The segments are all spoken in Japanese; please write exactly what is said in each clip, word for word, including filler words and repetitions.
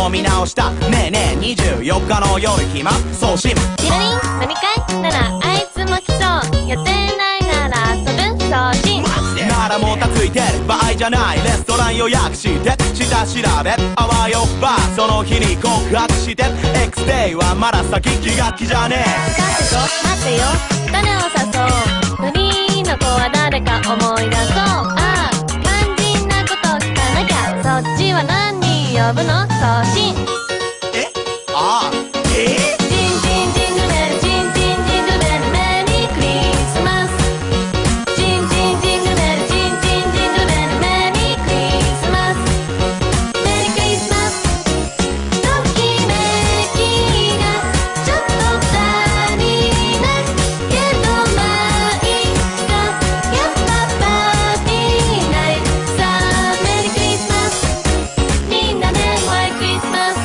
を見直した。ねえねえにじゅうよっかの夜暇送信。 ひらりん飲み会ならあいつも来そう。予定ないなら遊ぶ送信。 ならもたついてる場合じゃない。レストラン予約して下調べあわよばその日に告白して X デイはまだ先気が気じゃねえ。 さてと待ってよ誰を誘う。フリーの子は誰か思い出そう。ああ肝心なこと聞かなきゃ。そっちは何人呼ぶの送信。 えああえジンジンジングルベルジンジンジングルベルメリークリスマス。ジンジンジングルベルジンジンジングルベルメリークリスマス。メリークリスマス。ときめきがちょっと足りないけどまあいいか。やっぱパーティーナイト。さあメリークリスマス。みんなでホワイトクリスマス。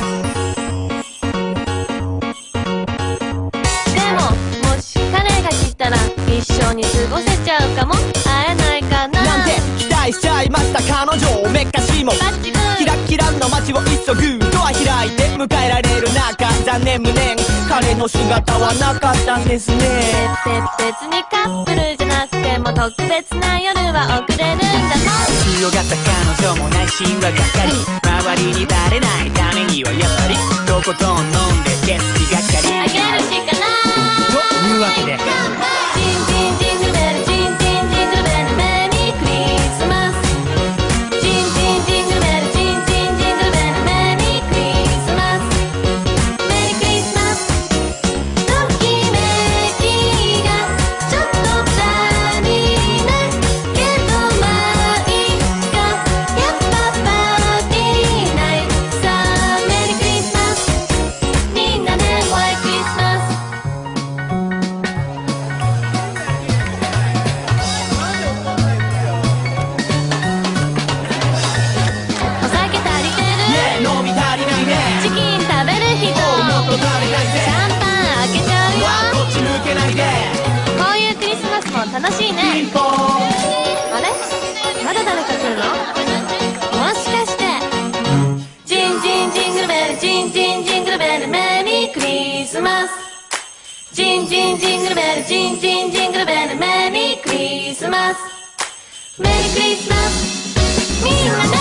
でももし彼が来たら一緒に過ごせちゃうかも。会えないかななんて期待しちゃいました彼女めっかしもバッチグーキラキラの街を急ぐドア開いて迎えられる中残念無念彼の姿はなかったんですね。 べ別にカップルじゃなくても特別な夜は送れるんだもん。 強がった彼女も内心はがっかり周りにバレないためにはやっぱりとことん飲んで手すきがっかりあげるしかないというわけでジンジンジングルベルジンジンジングルベルメリークリスマス。ジンジンジングルベルジンジンジングルベルメリークリスマス。メリークリスマス。ときめきがちょっと足りないけどまあいいか。やっぱパーティーナイト。さあメリークリスマス。みんなでホワイトクリスマス。お酒足りてる。 飲み足りないねチキン食べる人。 もっと食べたいぜシャンパン開けちゃうよ。 こっち抜けないでこういうクリスマスも楽しいね。 ピンポーンあれまだ誰か来るの。もしかしてジンジンジングルベルジンジンジングルベルメリークリスマス。ジンジンジングルベルジンジンジングルベルメリークリスマス。メリークリスマス。みんなで